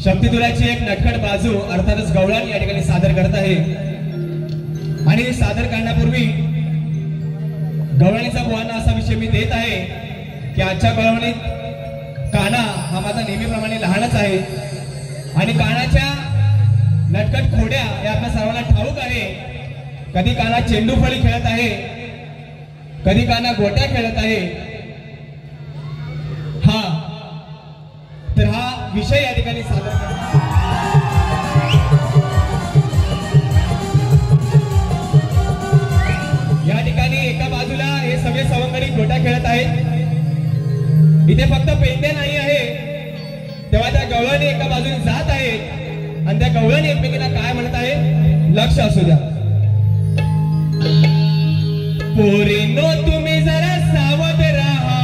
शक्तितुलाची एक नटखट बाजू अर्थातच गवळण या ठिकाणी सादर करत आहे। आणि सादर करण्यापूर्वी गवळणीचा बुवांना असा विषय मी देत आहे की आजच्या गवळणीत काना हा माझा नेहमीप्रमाणे लहानच आहे आणि कानाच्या नटखट खोड्या या आपल्या सर्वांना ठाऊक आहे। कधी काना चेंडू फळी खेळत आहे, कधी काना गोट्या खेळत आहे। तर हा विषय या ठिकाणी सादर करतो। या ठिकाणी एका बाजूला हे सगळे सवंगडी गोट्या खेळत आहेत, इथे फक्त पेंडे नाही आहे, तेव्हा त्या गवळणी एका बाजूने जात आहेत आणि त्या गवळणी एकमेकींना काय म्हणत आहे लक्ष असू द्या। पोरीनो तुम्ही जरा सावध राहा,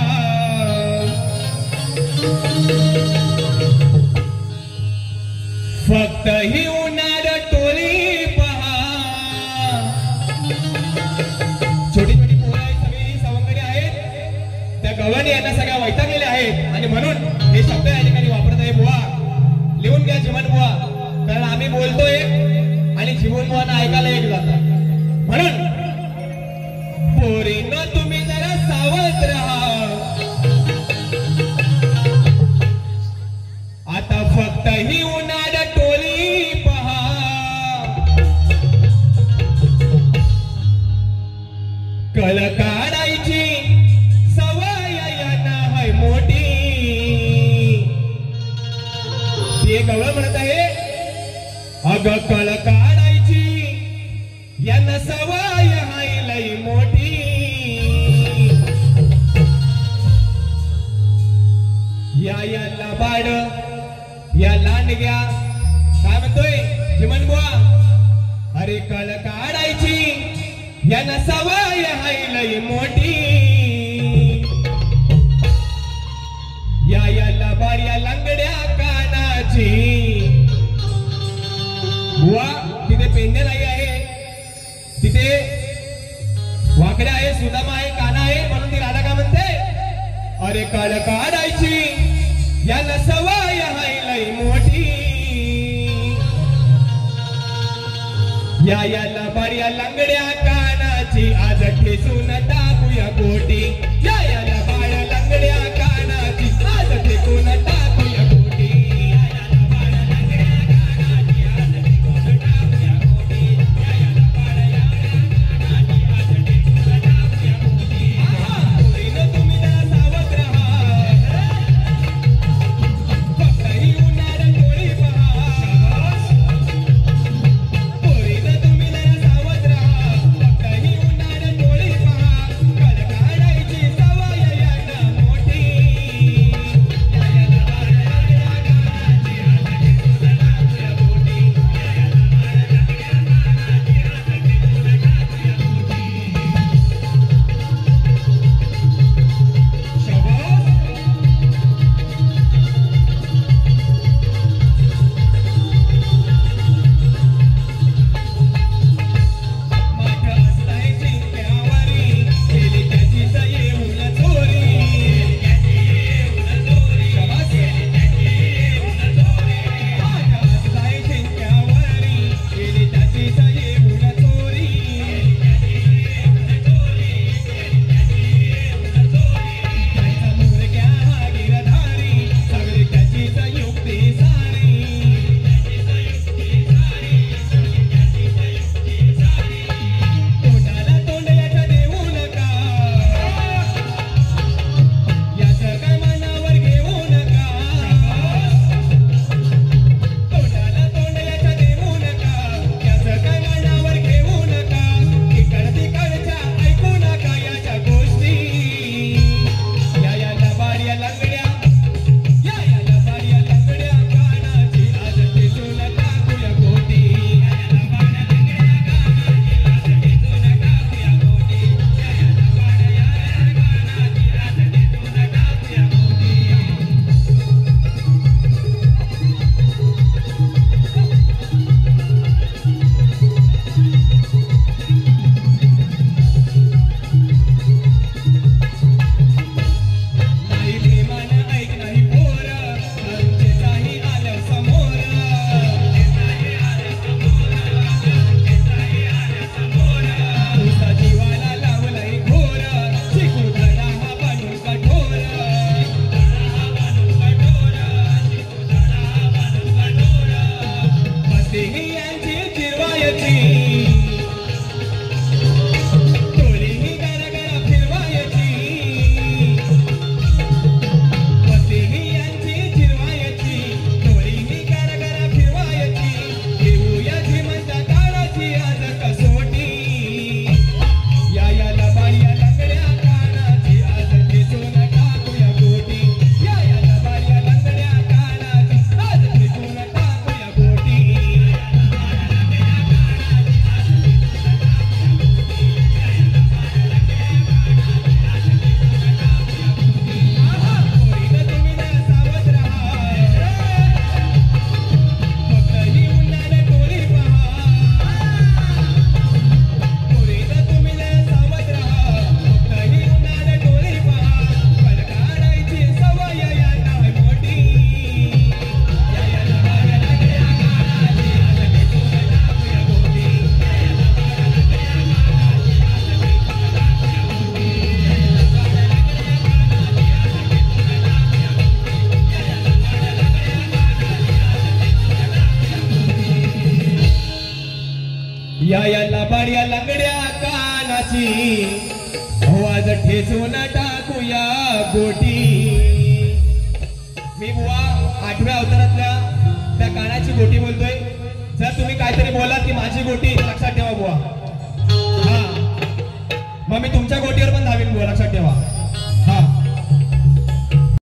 फक्त ही उन्हाळ टोळी पहा। छोटी छोटी पोरं आहेत, सगळी सवंगडी आहेत, त्या गवळणी यांना सगळ्या वैतागलेल्या आहेत आणि म्हणून हे शब्द या ठिकाणी वापरत आहे। बुवा लिहून घ्या, जीवन बुवा, कारण आम्ही बोलतोय आणि जीवन बुवांना ऐकायला एक जातं। म्हणून पोरीनो तुम्ही जरा सावध राहा, आता फक्त ही उन्हाळ टोळी पहा। कळ काढायची सवय यांना हाय मोठी। ते गवळ म्हणत आहे, अग कळ काढायची यांना सवय हाय लई मोठी। या बाड या लांडग्या काय म्हणतोय जिमन बुवा, अरे कळ काढायची यांना सवय हाय लई मोठी। या बाड या लंगड्या कानाची। बुवा तिथे पेंडे नाही आहे, तिथे वाकड्या आहे, सुदामा आहे, काना आहे, म्हणून ती राधा का म्हणते, अरे कळ काढायची याला सवय हाय लई मोठी। याला बऱ्या लंगड्या कानाची आज ठेचून टाकूया गोटी। याला बाळ्या लंगड्या कानाची आज ठेचून टाकूया गोटी। तुम्ही जरा सावध राहा, फक्त ही उन्हाळ टोळी पहा। कळ काढायची या लबाड या लंगड्या कानाची आवाज ठेचून टाकूया गोटी. मी बुवा 8व्या अवतारातल्या त्या कानाची गोटी बोलतोय. जर तुम्ही काहीतरी बोलात की माझी गोटी